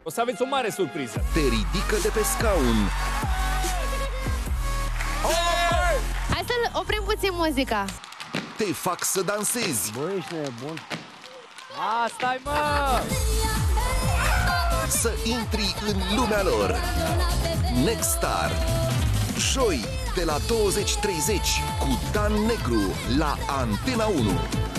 O să aveți o mare surpriză. Te ridică de pe scaun, Hai să oprim puțin muzica. te fac să dansezi, Bă, ești nebun. Stai, mă! să intri în lumea lor. Nexstar, joi de la 20:30 cu Dan Negru la Antena 1.